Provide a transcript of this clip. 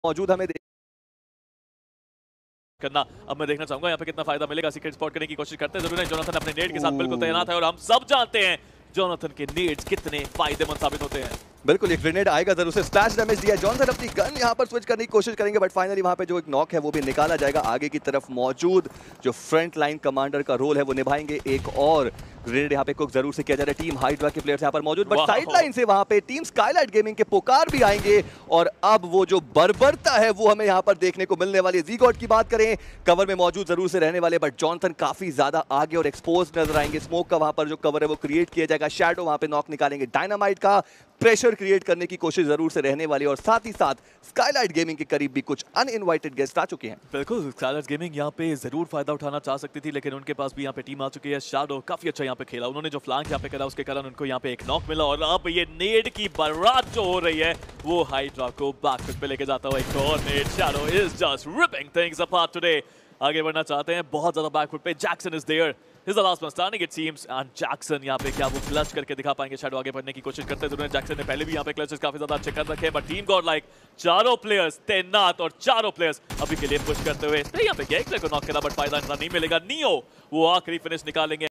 मौजूद हमें करना। अब मैं देखना चाहूंगा यहाँ पे कितना फायदा मिलेगा। सीक्रेट स्पॉट करने की कोशिश करते हैं जरूर है। जोनाथन अपने नेड के साथ बिल्कुल तैनात है और हम सब जानते हैं जोनाथन के नेड्स कितने फायदेमंद साबित होते हैं। बिल्कुल एक ग्रेनेड आएगा जरूर से स्प्लैश डैमेज दिया। जॉनसन अपनी गन यहां पर स्विच करने की कोशिश करेंगे बट फाइनली वहां पे जो एक नॉक है वो भी निकाला जाएगा। आगे की तरफ मौजूद जो फ्रंट लाइन कमांडर का रोल है वो निभाएंगे। एक और ग्रेनेड यहां पे कुक जरूर से किया जा रहा है। टीम हाइड्रा के प्लेयर्स यहां पर मौजूद बट साइड लाइन से वहां पे टीम स्काईलाइट गेमिंग के पुकार भी आएंगे और अब वो जो बर्बरता है वो हमें यहां पर देखने को मिलने वाली है। ज़ी-गॉड की बात करें कवर में मौजूद जरूर से रहने वाले बट जॉनसन काफी ज्यादा आगे और एक्सपोज नजर आएंगे। स्मोक का वहां पर जो कवर है वो क्रिएट किया जाएगा। शैडो वहां पे नॉक निकालेंगे। डायनामाइट का प्रेशर क्रिएट करने की कोशिश जरूर से रहने वाली और साथ ही साथ स्काईलाइट गेमिंग के करीब भी कुछ अनइनवाइटेड गेस्ट आ चुके हैं। बिल्कुल स्काईलाइट गेमिंग यहाँ पे जरूर फायदा उठाना चाह सकती थी लेकिन उनके पास भी यहाँ पे टीम आ चुकी है। शैडो काफी अच्छा यहाँ पे खेला। उन्होंने जो फ्लैंक यहाँ पे करा उसके कारण उनको यहाँ पे एक नॉक मिला और अब ये नेड की बारात जो हो रही है वो हाइड्रा को बैकफुट पे लेके जाता हुआ एक और नेड। Shadow is just ripping things apart today. आगे बढ़ना चाहते हैं बहुत ज्यादा बैकफुट पे। Jackson is there, He's the last man standing it seems and Jackson यहाँ पे क्या वो क्लच करके दिखा पाएंगे। शैडो आगे बढ़ने की कोशिश करते हैं। जैक्सन ने पहले भी यहाँ पे क्लचेस काफी ज्यादा अच्छे कर रखे हैं बट टीम गॉड लाइक चारों प्लेयर्स तैनात और चारों प्लेयर्स अभी के लिए पुश करते हुए यहाँ पे क्या एक प्लेयर को नॉक करा बट फायदा इतना नहीं मिलेगा। नियो वो आखिरी फिनिश निकालेंगे।